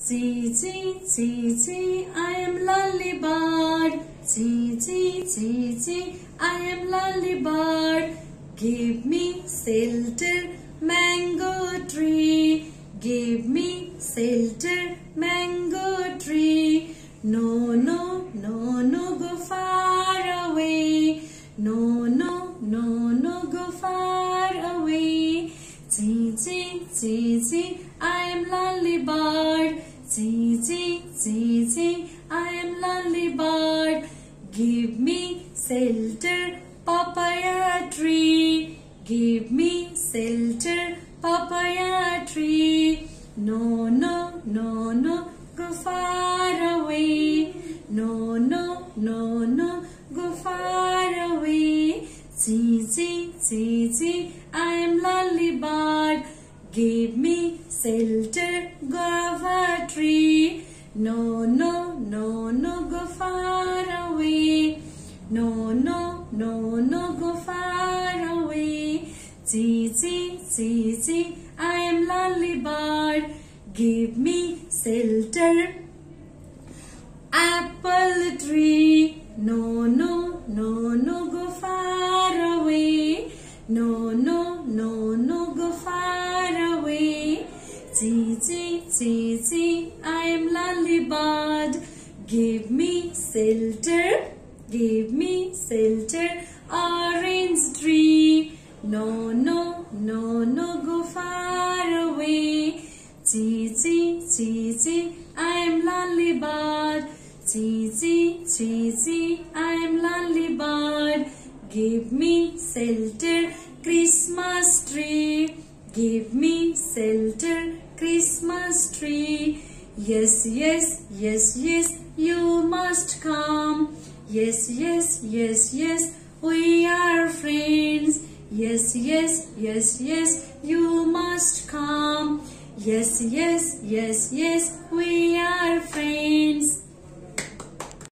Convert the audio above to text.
Chee chee chee chee, I am lonely bird. Chee chee chee chee, I am lonely bird. Give me shelter, mango tree. Give me shelter, mango tree. No, no, no, no, go far away. No, no, no, no, go far away. Chee chee chee chee, I am lonely bird. Chee chee chee chee, I am lonely bird. Give me shelter, papaya tree. Give me shelter, papaya tree. No, no, no, no, go far away. No, no, no, no, go far away. Chee chee chee chee, I am lonely bird. Give me shelter, guava tree. No, no, no, no, go far away. No, no, no, no, go far away. Chee chee chee chee, I am lonely bird. Give me shelter, apple tree. No, no, no, no, go far away. No, no, no, no, go far away. Chee chee chee chee, I am lonely bird. Give me shelter, give me shelter, orange tree. No, no, no, no, go far away. Chee chee chee chee, I am lonely bird. Chee chee chee chee, I am lonely bird. Give me shelter, Christmas tree. Give me shelter, Christmas tree. Yes, yes, yes, yes, you must come. Yes, yes, yes, yes, we are friends. Yes, yes, yes, yes, you must come. Yes, yes, yes, yes, we are friends.